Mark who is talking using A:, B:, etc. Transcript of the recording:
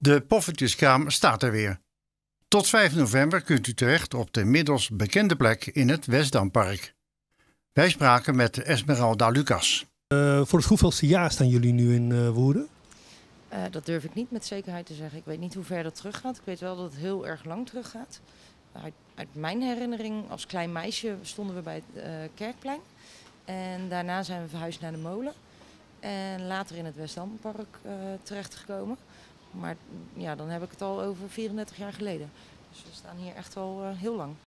A: De poffertjeskraam staat er weer. Tot 5 november kunt u terecht op de inmiddels bekende plek in het Westdampark. Wij spraken met Esmeralda Lucas.
B: Voor het hoeveelste jaar staan jullie nu in Woerden?
C: Dat durf ik niet met zekerheid te zeggen. Ik weet niet hoe ver dat teruggaat. Ik weet wel dat het heel erg lang teruggaat. Uit mijn herinnering als klein meisje stonden we bij het Kerkplein. En daarna zijn we verhuisd naar de molen. En later in het Westdampark terechtgekomen. Maar ja, dan heb ik het al over 34 jaar geleden. Dus we staan hier echt al heel lang.